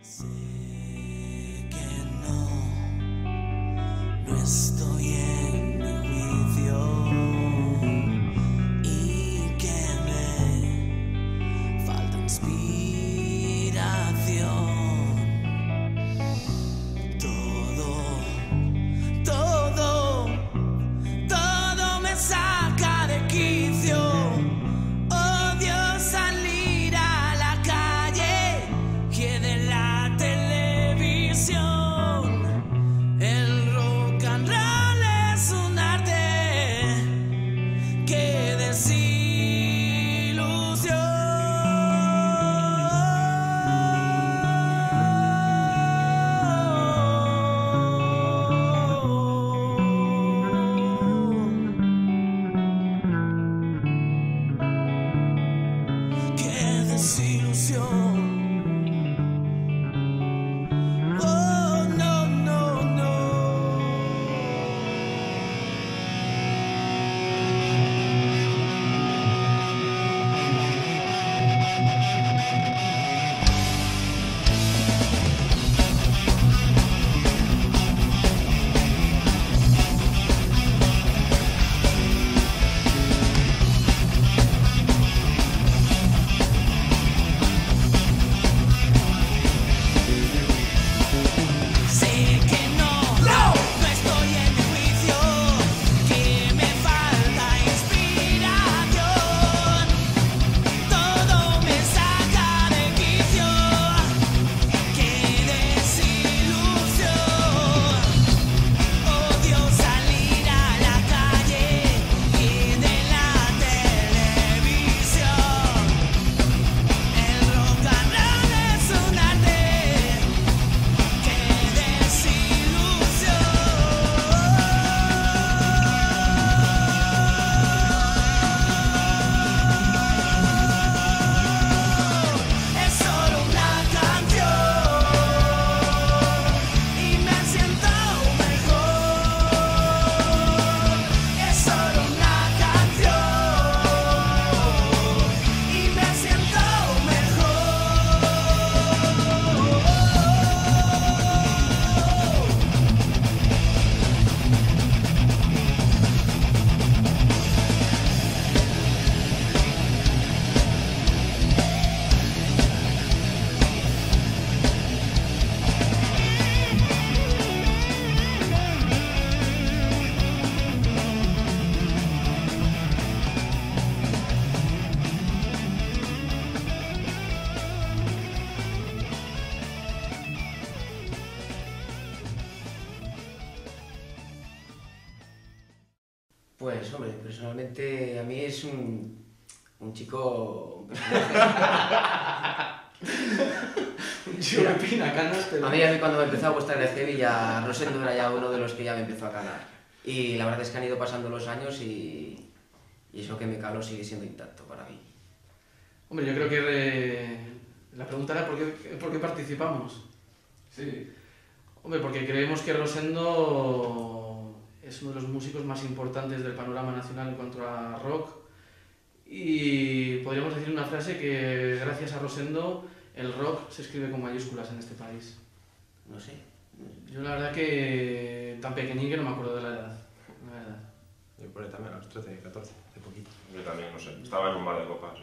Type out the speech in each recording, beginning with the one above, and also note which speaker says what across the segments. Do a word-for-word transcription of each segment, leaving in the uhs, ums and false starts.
Speaker 1: Sé que no, no estoy en mi juicio y que me falta inspiración. Todo, todo, todo me saca de quicio. Odio salir a la calle que de la televisión. El rock and roll es un arte que desilusión. Qué desilusión. Oh, no, no, no. Sé que no, no, no estoy en mi juicio, que me falta inspiración. Todo me saca de quicio, qué desilusión. Odio salir a la calle y de la televisión. El rock and roll es un arte. ¡Qué desilusión! Es solo una canción y me siento mejor. Es solo una canción y me siento
Speaker 2: Pues, hombre, personalmente a mí es un, un chico... un personaje.
Speaker 3: Un chico que pina canas, pero...
Speaker 2: A mí, a mí cuando me empezó a gustar el heavy, ya Rosendo era ya uno de los que ya me empezó a calar. Y la verdad es que han ido pasando los años y, y eso que me caló sigue siendo intacto para mí.
Speaker 3: Hombre, yo creo que re- la pregunta era ¿por qué, por qué participamos?
Speaker 4: Sí.
Speaker 3: Hombre, porque creemos que Rosendo es uno de los músicos más importantes del panorama nacional en cuanto a rock y podríamos decir una frase que gracias a Rosendo el rock se escribe con mayúsculas en este país.
Speaker 2: No sé.
Speaker 3: Yo la verdad que tan pequeñín que no me acuerdo de la edad, la verdad.
Speaker 4: Yo por ahí también a los trece, catorce, de poquito.
Speaker 5: Yo también, no sé, estaba en un bar de copas.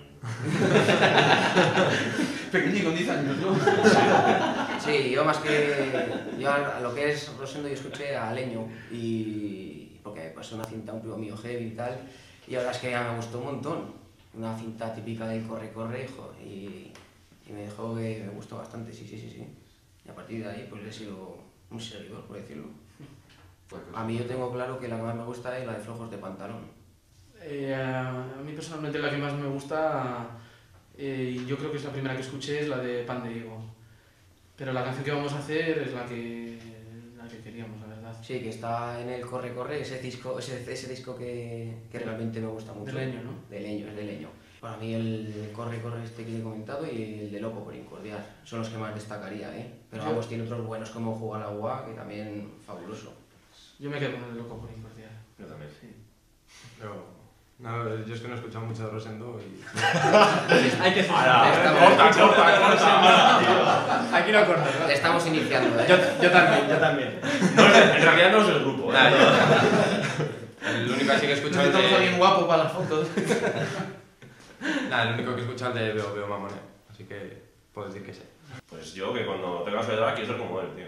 Speaker 3: Pequeñín con diez años, ¿no?
Speaker 2: Sí, yo más que... Yo a lo que es Rosendo yo escuché a Leño y... porque me pasó una cinta, un primo mío heavy y tal, y la verdad es que ya me gustó un montón. Una cinta típica del corre-corre, hijo, y, y me dejó que me gustó bastante, sí, sí, sí, sí. Y a partir de ahí pues he sido un seguidor, por decirlo. A mí yo tengo claro que la que más me gusta es la de Flojos de Pantalón.
Speaker 3: Eh, a mí personalmente la que más me gusta, eh, y yo creo que es la primera que escuché, es la de Pan de Higo. Pero la canción que vamos a hacer es la que, la que queríamos, la verdad.
Speaker 2: Sí, que está en el corre-corre, ese disco, ese, ese disco que, que realmente me gusta mucho.
Speaker 3: De Leño, ¿no?
Speaker 2: De Leño, es de Leño. Para mí el corre-corre este que he comentado y el de Loco por Incordiar son los que más destacaría, ¿eh? Pero
Speaker 3: Yo-
Speaker 2: vamos, tiene otros buenos como Jugar al Agua, que también fabuloso.
Speaker 3: Yo me quedo con el Loco por Incordiar.
Speaker 5: Yo también.
Speaker 3: Sí.
Speaker 4: Pero, no, yo es que no he escuchado mucho de Rosendo y...
Speaker 3: Hay que
Speaker 5: ¡Hala!
Speaker 2: Está
Speaker 5: ¡Corta,
Speaker 2: mal.
Speaker 5: corta, corta!
Speaker 3: Hay
Speaker 6: aquí no corto. ¿No?
Speaker 2: Le estamos iniciando, ¿eh?
Speaker 6: Yo, yo también, yo también.
Speaker 5: No es- en realidad no es el grupo. ¿eh?
Speaker 4: Nah, yo- el único así que he escuchado es
Speaker 3: Necesitamos a alguien
Speaker 4: de...
Speaker 3: guapo para las fotos.
Speaker 4: Nah, el único que he escuchado es de Veo Veo Mamone. Así que puedo decir que sí.
Speaker 5: Pues yo, que cuando tenga su edad, quiero ser como él, tío.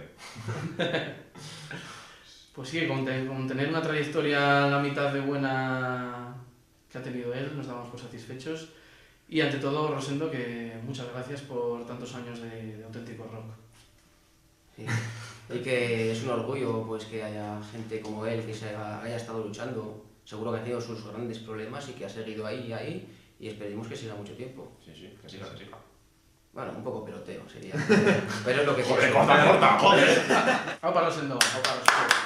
Speaker 3: Pues sí, con, te- con tener una trayectoria la mitad de buena que ha tenido él, nos damos por satisfechos. Y ante todo, Rosendo, que muchas gracias por tantos años de, de auténtico rock.
Speaker 2: Sí. Y que es un orgullo pues que haya gente como él que se haya, haya estado luchando. Seguro que ha tenido sus grandes problemas y que ha seguido ahí y ahí. Y esperemos que siga mucho tiempo.
Speaker 5: Sí, sí, que siga, que siga.
Speaker 2: Bueno, un poco peloteo sería. Pero es lo que
Speaker 5: Joder,
Speaker 2: pienso.
Speaker 5: corta, corta, joder.
Speaker 3: Vamos para Rosendo.
Speaker 2: Vamos para los-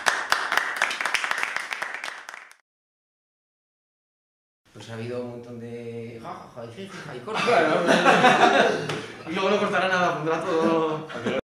Speaker 2: Pues ha habido un montón de jajaja y jijija y corta.
Speaker 3: Y luego no cortará nada, pondrá todo...